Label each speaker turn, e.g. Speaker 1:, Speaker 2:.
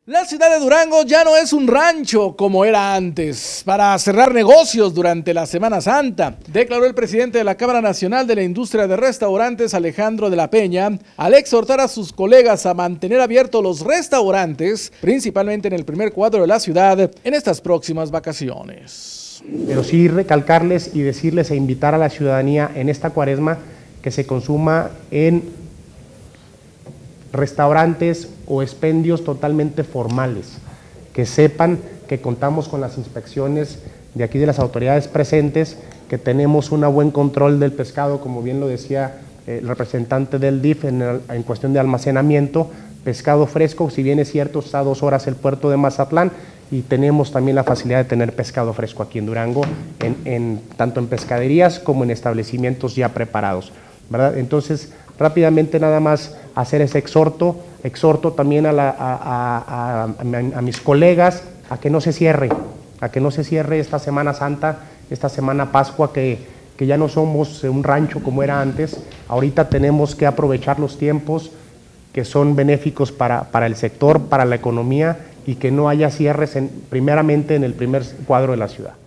Speaker 1: La ciudad de Durango ya no es un rancho como era antes para cerrar negocios durante la Semana Santa, declaró el presidente de la Cámara Nacional de la Industria de Restaurantes, Alejandro de la Peña, al exhortar a sus colegas a mantener abiertos los restaurantes, principalmente en el primer cuadro de la ciudad, en estas próximas vacaciones.
Speaker 2: Pero sí recalcarles y decirles e invitar a la ciudadanía en esta cuaresma que se consuma en restaurantes o expendios totalmente formales, que sepan que contamos con las inspecciones de aquí de las autoridades presentes, que tenemos un buen control del pescado, como bien lo decía el representante del DIF en cuestión de almacenamiento, pescado fresco, si bien es cierto, está a 2 horas el puerto de Mazatlán, y tenemos también la facilidad de tener pescado fresco aquí en Durango, tanto en pescaderías como en establecimientos ya preparados, ¿verdad? Entonces, rápidamente nada más hacer ese exhorto también a mis colegas a que no se cierre esta Semana Santa, esta Semana Pascua, que ya no somos un rancho como era antes. Ahorita tenemos que aprovechar los tiempos que son benéficos para el sector, para la economía, y que no haya cierres primeramente en el primer cuadro de la ciudad.